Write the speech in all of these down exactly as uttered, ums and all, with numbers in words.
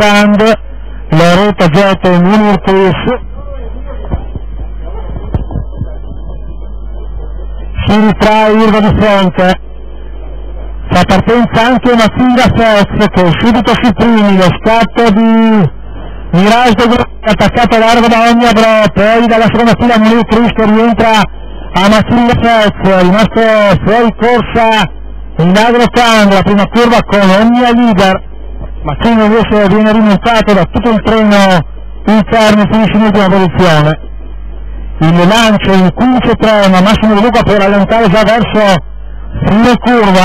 Stand, Loretta Jet e Munir Chris. Si ritrae Irva di fronte, fa partenza anche Matilda Fez che subito si primi, lo scatto di Mirage de Gru attaccato largo da Omnia Bro, poi dalla seconda fila Munir Chris che rientra a Matilda Fez, rimasto fuori corsa in agrocando la prima curva con Omnia Leader, ma che invece viene rimontato da tutto il treno interno, finisce in ultima posizione. Il lancio in quindici tre, ma Massimo De Luca per rallentare già verso fine curva.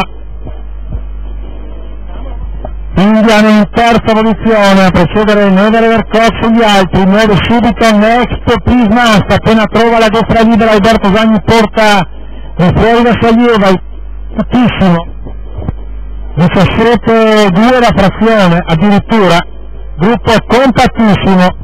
Indian in terza posizione a precedere Never Ever Cox e gli altri, muove subito Next Prisma, appena trova la destra libera Alberto Zagni porta di fuori da Salieva, tuttissimo, diciassette due la frazione addirittura, gruppo compattissimo.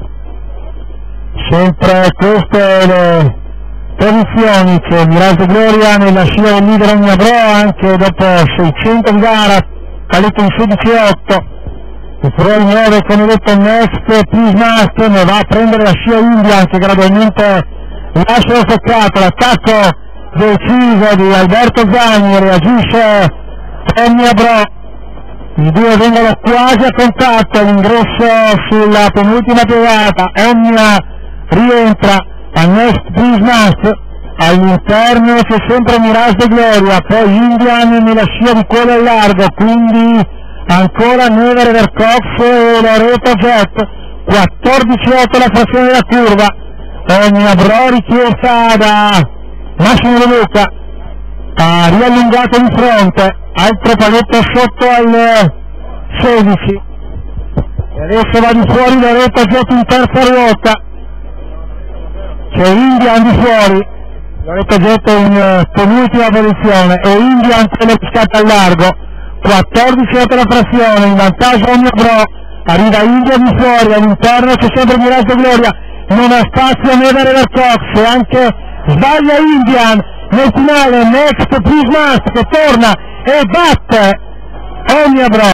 Sempre queste le posizioni, c'è Mirage Gloria nella scia del leader Omnia Bro anche dopo seicento di gara, caletto in sedici otto, il Ferrari nove come detto Next Prisma che ne va a prendere la scia Indian che gradualmente lascia lo stoccato, l'attacco deciso di Alberto Zagni, reagisce Omnia Bro, i due vengono quasi a contatto all'ingresso sulla penultima piegata, Omnia rientra a Next Prisma, all'interno c'è sempre Mirage de Gloria, poi Indian nella scia di quello al largo, quindi ancora Never Ever Cox e Loretta Jet, quattordici otto la frazione della curva, Omnia Bro richiesta da Massimo De Luca, ha riallungato in fronte, altro paletto sotto al sedici, e adesso va di fuori Loretta Jet in terza ruota, c'è Indian di fuori, Loretta Jet in penultima posizione e Indian che scatta al largo, quattordici otto la frazione, in vantaggio Omnia Bro, arriva Indian di fuori, all'interno c'è sempre Mirage de Gloria, non ha spazio Never Ever Cox e anche sbaglia Indian, nel finale Next Prisma che torna e batte Omnia Bro.